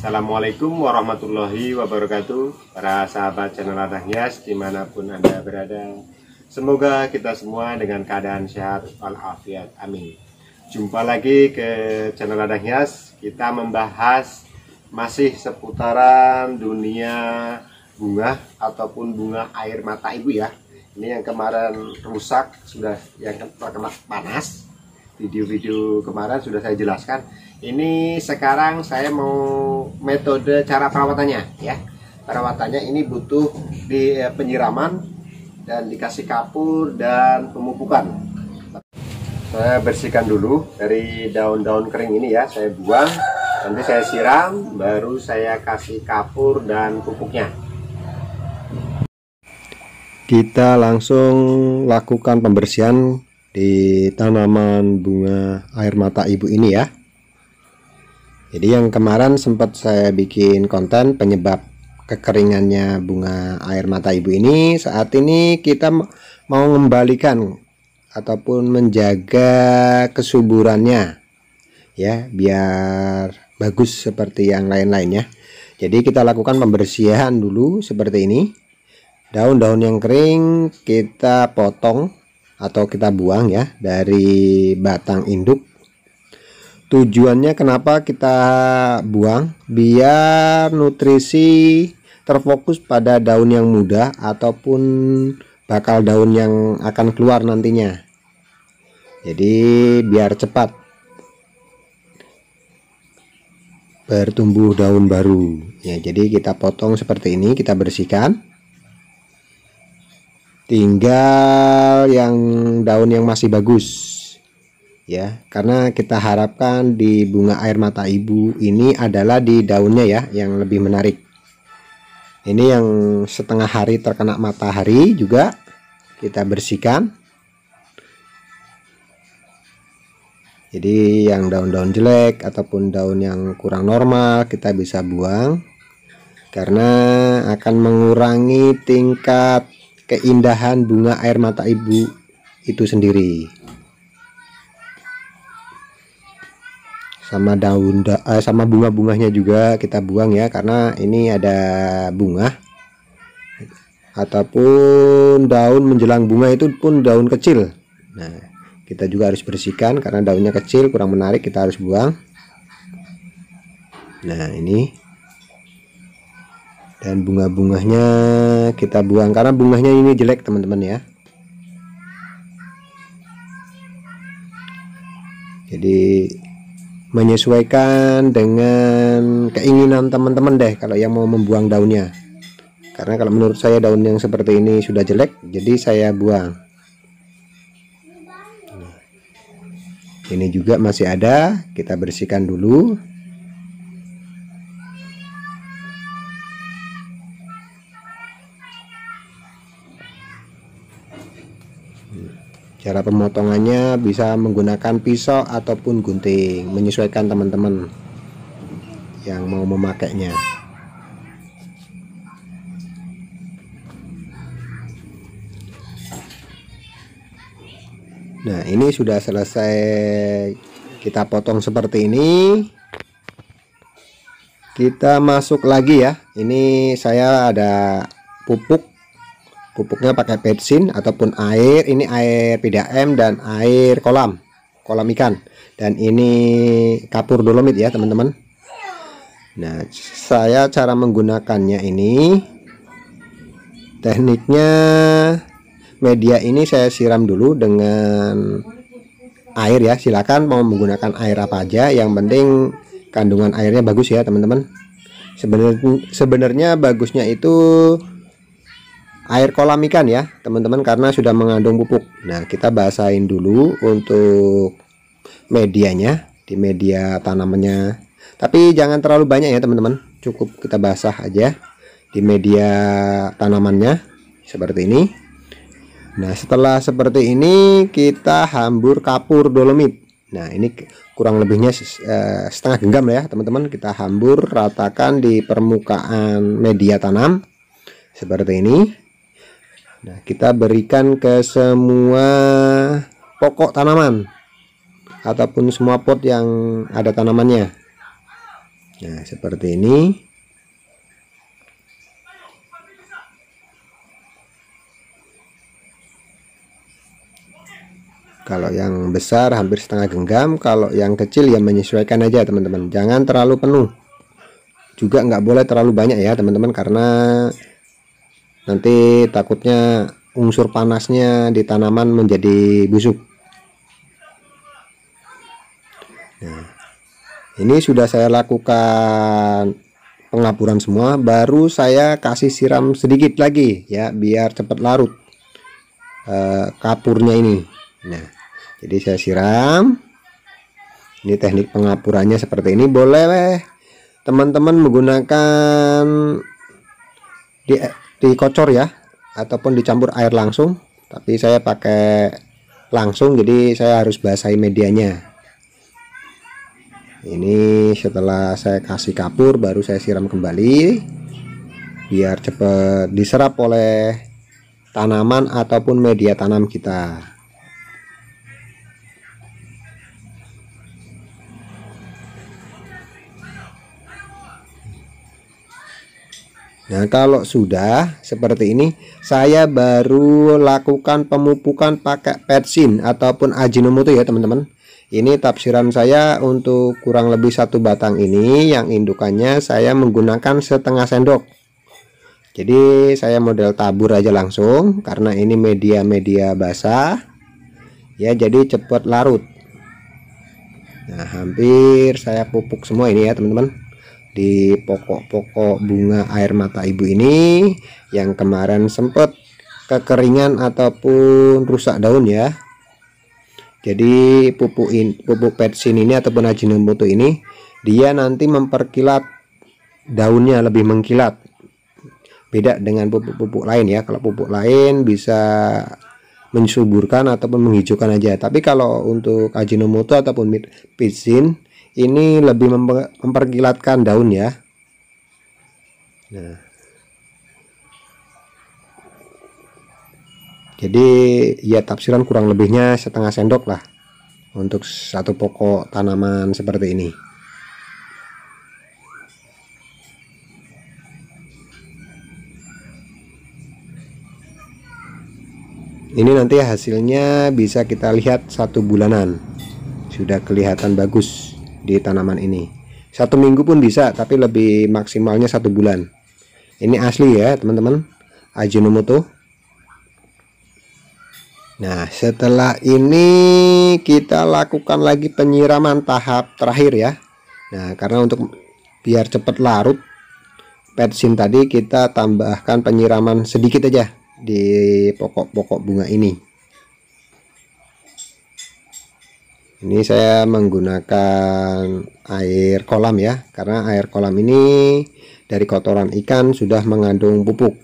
Assalamualaikum warahmatullahi wabarakatuh, para sahabat channel Ladang Hias dimanapun Anda berada. Semoga kita semua dengan keadaan sehat walafiat, amin. Jumpa lagi ke channel Ladang Hias. Kita membahas masih seputaran dunia bunga ataupun bunga air mata ibu ya. Ini yang kemarin rusak, sudah yang terkena panas. Video-video kemarin sudah saya jelaskan. Ini sekarang saya mau metode cara perawatannya ya. Perawatannya ini butuh di penyiraman dan dikasih kapur dan pemupukan. Saya bersihkan dulu dari daun-daun kering ini ya, saya buang, nanti saya siram, baru saya kasih kapur dan pupuknya. Kita langsung lakukan pembersihan di tanaman bunga air mata ibu ini ya. Jadi yang kemarin sempat saya bikin konten penyebab kekeringannya bunga air mata ibu ini, saat ini kita mau mengembalikan ataupun menjaga kesuburannya ya, biar bagus seperti yang lain-lainnya. Jadi kita lakukan pembersihan dulu seperti ini. Daun-daun yang kering kita potong atau kita buang ya dari batang induk. Tujuannya kenapa kita buang? Biar nutrisi terfokus pada daun yang muda ataupun bakal daun yang akan keluar nantinya. Jadi biar cepat bertumbuh daun baru ya. Jadi kita potong seperti ini, kita bersihkan. Tinggal yang daun yang masih bagus ya, karena kita harapkan di bunga air mata ibu ini adalah di daunnya ya yang lebih menarik. Ini yang setengah hari terkena matahari juga kita bersihkan. Jadi yang daun-daun jelek ataupun daun yang kurang normal kita bisa buang, karena akan mengurangi tingkat keindahan bunga air mata ibu itu sendiri. Sama sama bunga-bunganya juga kita buang ya, karena ini ada bunga ataupun daun menjelang bunga itu pun daun kecil. Nah, kita juga harus bersihkan karena daunnya kecil kurang menarik, kita harus buang. Nah, ini dan bunga-bunganya kita buang karena bunganya ini jelek teman-teman ya. Jadi menyesuaikan dengan keinginan teman-teman deh kalau yang mau membuang daunnya, karena kalau menurut saya daun yang seperti ini sudah jelek, jadi saya buang. Ini juga masih ada, kita bersihkan dulu. Cara pemotongannya bisa menggunakan pisau ataupun gunting, menyesuaikan teman-teman yang mau memakainya. Nah, ini sudah selesai kita potong seperti ini. Kita masuk lagi ya. Ini saya ada pupuk. Pupuknya pakai bensin ataupun air. Ini air PDAM dan air kolam ikan. Dan ini kapur dolomit ya teman-teman. Nah, saya cara menggunakannya ini, tekniknya media ini saya siram dulu dengan air ya. Silakan mau menggunakan air apa aja, yang penting kandungan airnya bagus ya teman-teman. Sebenarnya bagusnya itu air kolam ikan ya teman-teman, karena sudah mengandung pupuk. Nah, kita basahin dulu untuk medianya, di media tanamannya, tapi jangan terlalu banyak ya teman-teman, cukup kita basah aja di media tanamannya seperti ini. Nah, setelah seperti ini kita hambur kapur dolomit. Nah, ini kurang lebihnya setengah genggam ya teman-teman, kita hambur ratakan di permukaan media tanam seperti ini. Nah, kita berikan ke semua pokok tanaman ataupun semua pot yang ada tanamannya. Nah, seperti ini. Kalau yang besar hampir setengah genggam, kalau yang kecil ya menyesuaikan aja teman-teman. Jangan terlalu penuh. Juga nggak boleh terlalu banyak ya teman-teman, karena nanti takutnya unsur panasnya di tanaman menjadi busuk. Nah, ini sudah saya lakukan pengapuran semua, baru saya kasih siram sedikit lagi ya, biar cepat larut kapurnya ini. Nah, jadi saya siram. Ini teknik pengapurannya seperti ini. Boleh teman-teman menggunakan dikocor ya, ataupun dicampur air langsung, tapi saya pakai langsung, jadi saya harus basahi medianya. Ini setelah saya kasih kapur, baru saya siram kembali biar cepat diserap oleh tanaman ataupun media tanam kita. Nah, kalau sudah seperti ini, saya baru lakukan pemupukan pakai petsin ataupun Ajinomoto ya teman-teman. Ini tafsiran saya untuk kurang lebih 1 batang ini, yang indukannya saya menggunakan setengah sendok. Jadi saya model tabur aja langsung, karena ini media basah ya, jadi cepat larut. Nah, hampir saya pupuk semua ini ya teman-teman, di pokok-pokok bunga air mata ibu ini yang kemarin sempat kekeringan ataupun rusak daun ya. Jadi pupuk petsin ini ataupun Ajinomoto ini, dia nanti memperkilat daunnya, lebih mengkilat. Beda dengan pupuk-pupuk lain ya. Kalau pupuk lain bisa mensuburkan ataupun menghijaukan aja, tapi kalau untuk Ajinomoto ataupun petsin ini lebih memperkilatkan daun ya. Nah, jadi ya tafsiran kurang lebihnya setengah sendok lah untuk 1 pokok tanaman seperti ini. Ini nanti hasilnya bisa kita lihat 1 bulanan, sudah kelihatan bagus di tanaman ini. 1 minggu pun bisa, tapi lebih maksimalnya 1 bulan. Ini asli ya teman-teman, Ajinomoto. Nah, setelah ini kita lakukan lagi penyiraman tahap terakhir ya. Nah, karena untuk biar cepat larut petsin tadi, kita tambahkan penyiraman sedikit aja di pokok-pokok bunga ini. Ini saya menggunakan air kolam ya, karena air kolam ini dari kotoran ikan sudah mengandung pupuk.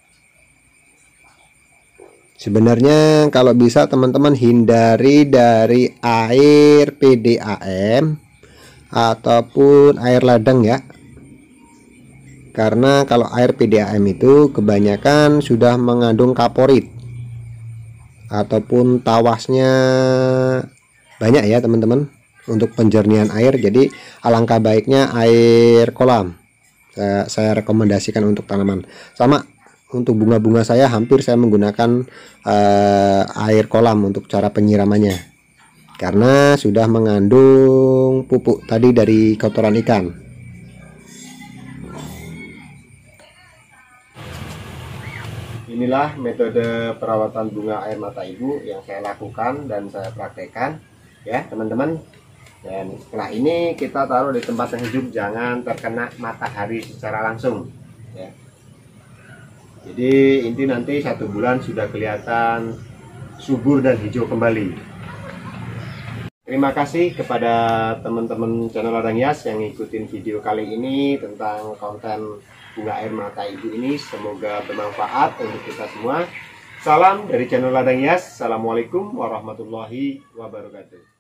Sebenarnya kalau bisa teman-teman hindari dari air PDAM ataupun air ladang ya, karena kalau air PDAM itu kebanyakan sudah mengandung kaporit ataupun tawasnya banyak ya teman-teman untuk penjernihan air. Jadi alangkah baiknya air kolam saya rekomendasikan untuk tanaman. Sama untuk bunga-bunga saya, hampir saya menggunakan air kolam untuk cara penyiramannya, karena sudah mengandung pupuk tadi dari kotoran ikan. Inilah metode perawatan bunga air mata ibu yang saya lakukan dan saya praktekkan ya teman-teman. Dan setelah ini kita taruh di tempat yang sejuk, jangan terkena matahari secara langsung ya. Jadi inti nanti 1 bulan sudah kelihatan subur dan hijau kembali. Terima kasih kepada teman-teman channel Ladang Hias yang ngikutin video kali ini tentang konten bunga air mata ibu ini. Semoga bermanfaat untuk kita semua. Salam dari channel Ladang Hias. Assalamualaikum warahmatullahi wabarakatuh.